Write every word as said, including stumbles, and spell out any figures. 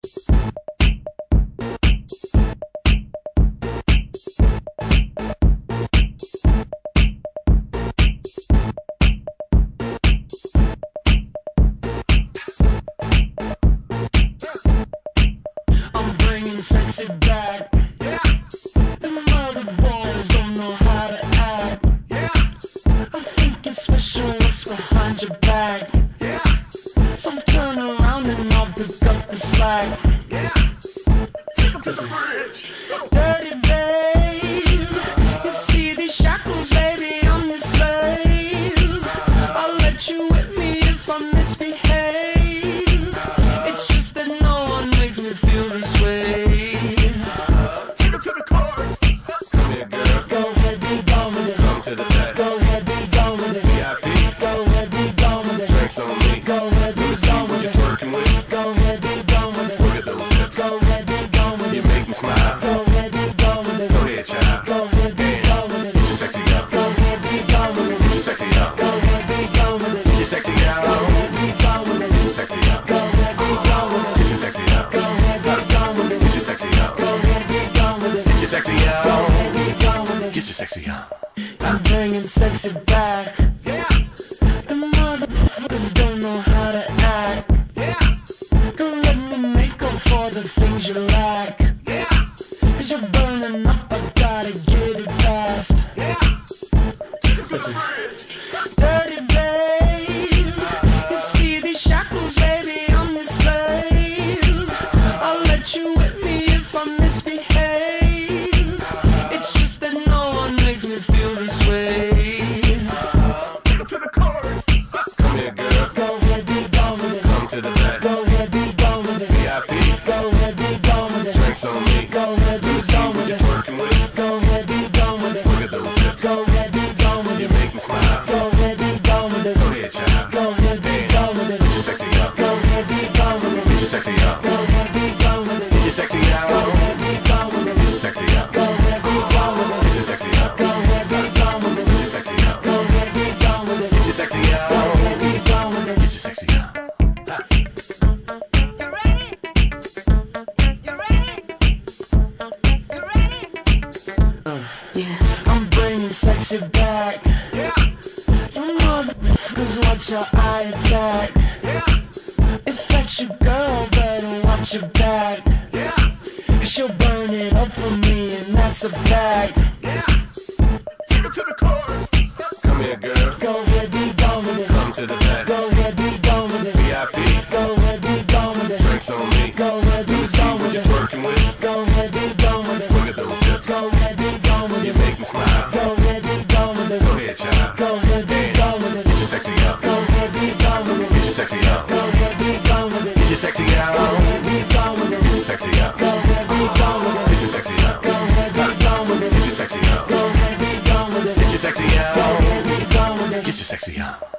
Sexy back, yeah. The mother boys don't know how to act, yeah. I think it's special what's behind your back, yeah. So turn around and I'll pick up the slack, yeah. Take 'em to the bridge. Dirty babe, you see these shackles, baby, I'm your slave. I'll let you whip me if I misbehave. It's just that no one makes me feel this way. To the cars. Come here, girl. Go ahead, be gone with it. Come to the back. Go ahead, be gone with it. V I P. Go ahead, be gone with it. Drinks on me. Go ahead, be gone with it. What you working with? Go ahead, be gone with it. Look at those hips. Go ahead, be gone with it. You make me smile. Go ahead, be gone with it. Go ahead, child. Go ahead, be gone with it. Get your sexy out. Go ahead, be gone with it. Get your sexy out. Go ahead, be gone with it. Get your sexy out. Go ahead, be gone with it. Get your sexy out. Go ahead, be gone with it. Get your sexy out. Go ahead, be gone with it. Get your sexy out. Go ahead, be gone with it. Get your sexy out. Go ahead, be gone with it. Get your sexy out. I'm bringing sexy back. Yeah. The motherfuckers don't know how to act. Yeah. Go let me make up for the things you lack. Yeah. Cause you're burning up, I gotta get it fast. Yeah. Take 'em to the Listen. bridge. Dirty babe, you see these shackles, baby, I'm your slave. I'll let you whip me if I misbehave. It's just that no one makes me feel this way. Take 'em to the cars. Come here, girl. Go ahead, be gone with it. Come to the back. Go ahead, be gone with it. V I P. Go ahead, be gone with it. Drinks on me. Go ahead, be gone with What it. you working with? Go ahead, be gone with it. Look at those hips. Go ahead, be gone with You it. make me smile. Go ahead, be gone with it. Go ahead, child. Go ahead, be gone with it. Get your sexy out. Go ahead, be gone with it. Get your sexy out. Go ahead, be gone with it. Get your sexy out. Go ahead, be gone with it. Get your sexy out. Go ahead, be gone with it. Get your sexy out. Go ahead, be gone with it. Get your sexy out. Go ahead, be gone with it. Get your sexy out. Go ahead, be gone with it. Get your sexy out. You ready? You ready? You ready? Uh, yeah. I'm bringing sexy back. Yeah. You motherfuckers watch your eye attack. Yeah. If that's your girl, better watch your back. Yeah. Cause she'll burn it up for me, and that's a fact. Yeah. Take 'em to the cars. Come here, girl. Go ahead, be gone with it. Come to the back. Go ahead, be gone with it. V I P. Go ahead, be gone with it. Drinks on me. Go ahead, be gone What with you it. working with? Go ahead, be gone with it. Look at those hips. Go ahead, be gone with You it. make me smile. Go ahead, be gone with it. Go ahead, child. Go ahead, be gone with Get it. your sexy out. Go ahead, be gone with it. Get your sexy out. Go ahead, be gone with it. Get your sexy Go out. ahead, be gone with Get it. your sexy out. Go ahead, be gone with it. Get your sexy out. Go ahead, be gone with it. Get your sexy out. Go ahead, be gone with it. Get your sexy Go out. ahead, be gone with it. Get your sexy out.